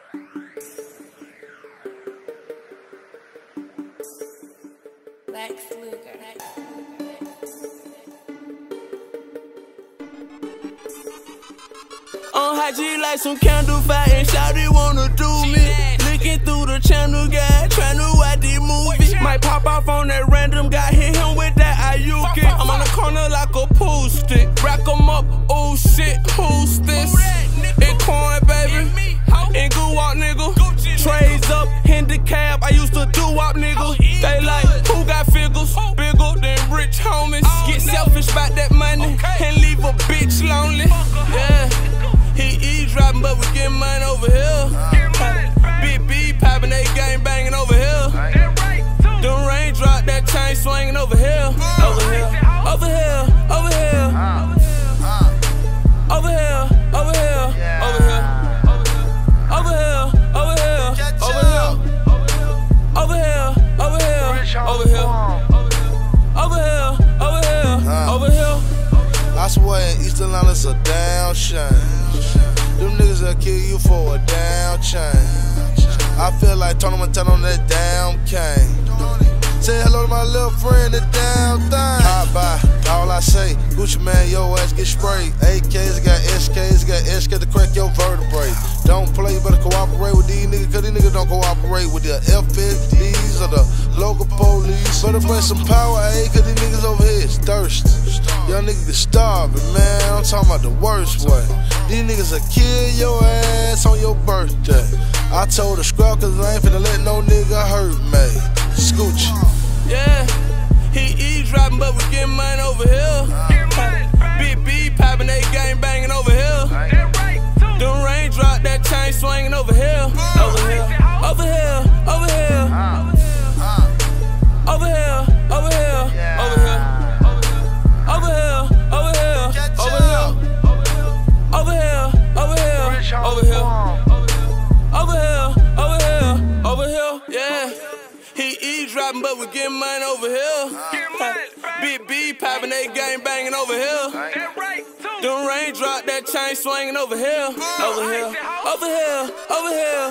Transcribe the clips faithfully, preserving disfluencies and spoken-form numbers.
Lex Luger. On high G like some candle fire and shawty wanna do me. Looking through the channel guy, tryna watch the movie. Might pop off on that random guy, hit him with that Ayuki. I'm on the corner like a pool stick. Rack 'em up, oh shit, who's this? It coin, baby. In Goo Wop, nigga. Trays up, handicap, I used to do wop, nigga. They like, who got figures? Bigger than rich homies. Get selfish about that money and leave a bitch lonely. Yeah, he eavesdropping, but we get mine over here. Big B popping, they gang banging over here. Them raindrop, that chain swinging over here. Over here, over here, over here. Over here, over here, over here. Over here, over here, over here. Over here, over here, over here. Over here, over here, over here. I swear in East Atlanta it's a damn shame. Them niggas will kill you for a damn change. I feel like Tony Montana on that damn cane. Say hello to my little friend, the damn thing. Hot by, all I say, Gucci man, your ass get sprayed. A Ks got S Ks, got S K to crack your vertebrae. Don't play, you better cooperate with these niggas, cause these niggas don't cooperate with the F S Ds or the local police. Better bring some power, ayy, cause these niggas over here is thirsty. Young niggas get starving, man, I'm talking about the worst way. These niggas will kill your ass on your birthday. I told the scrub cause I ain't finna let no nigga hurt me. Scooch. Yeah, he eavesdropping, but we get mine over here. Big B popping, they gang banging over here. Them raindrop, that chain swinging over here. Over here, over here, over here. Over here, over here, over here. Over here, over here, over here. Over here, over here, over here. Over here, over here, over here, yeah. He eavesdropping, but we get mine over here. Big B popping, they gang banging over here. Them raindrop, that chain swinging over here. Over here, over here, over here.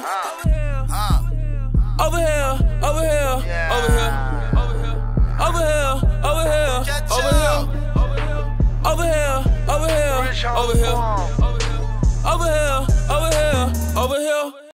Over here, over here, over here. Over here, over here, over here. Over here, over here, over here.